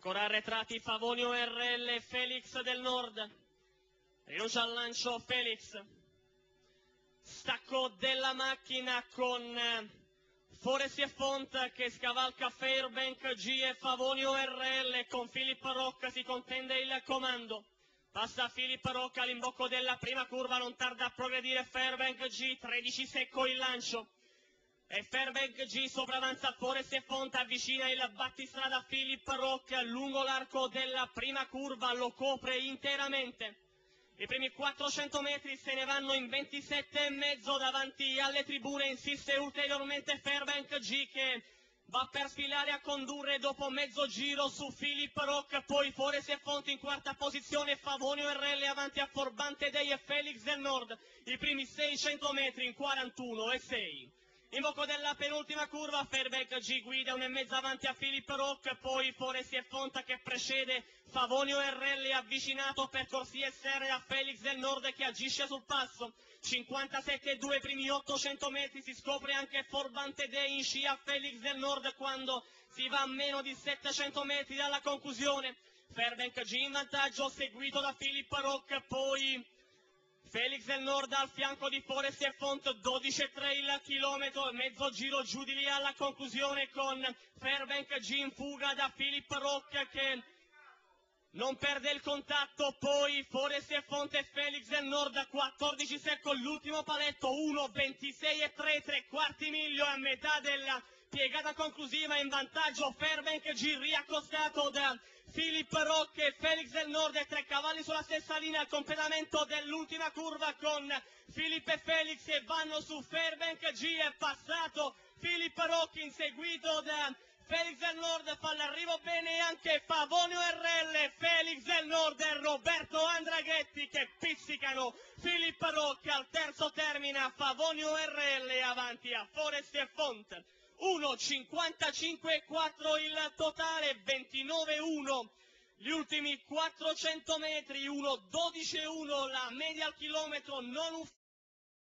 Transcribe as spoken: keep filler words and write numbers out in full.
Ancora arretrati Favonio R L, Felix del Nord. Rinuncia al lancio Felix. Stacco della macchina con Forest e Font che scavalca Fairbank G e Favonio R L. Con Filippo Rocca si contende il comando. Passa Filippo Rocca all'imbocco della prima curva, non tarda a progredire Fairbank G, tredici secco il lancio. E Fairbank G sopravanza Forest e Font, avvicina il battistrada Filippo Rocca lungo l'arco della prima curva, lo copre interamente. I primi quattrocento metri se ne vanno in ventisette e mezzo davanti alle tribune, insiste ulteriormente Fairbank G che va per sfilare a condurre dopo mezzo giro su Filippo Rocca, poi Forest e Font in quarta posizione, Favonio R L avanti a Forbante Dei e Felix del Nord, i primi seicento metri in quarantuno e sei. In bocca della penultima curva Fairbank G guida una e mezza avanti a Filippo Rocca, poi Forest e Fonta che precede Favonio R L avvicinato per corsie esterna a Felix del Nord che agisce sul passo. cinquantasette e due primi ottocento metri, si scopre anche Forbante Dei in scia Felix del Nord quando si va a meno di settecento metri dalla conclusione. Fairbank G in vantaggio seguito da Filippo Rocca, poi Felix del Nord al fianco di Forest e Font, dodici e tre il chilometro, mezzo giro giù di lì alla conclusione con Fairbank G in fuga da Filippo Rocca che non perde il contatto, poi Forest e Font e Felix del Nord a quattordici secco l'ultimo paletto, uno ventisei e tre, tre quarti miglio a metà della piegata conclusiva, in vantaggio Fairbank G riaccostato da Filippo Rocca e Felix del Nord e tre cavalli sulla stessa linea al completamento dell'ultima curva con Filippo e Felix che vanno su Fairbank G, è passato Filippo Rocca inseguito da Felix del Nord, fa l'arrivo bene anche Favonio R L, Felix del Nord e Roberto Andraghetti che pizzicano Filippo Rocca, al terzo termina Favonio R L avanti a Forest e Font. uno cinquantacinque e quattro il totale, ventinove e uno gli ultimi quattrocento metri, uno dodici e uno la media al chilometro non ufficiale.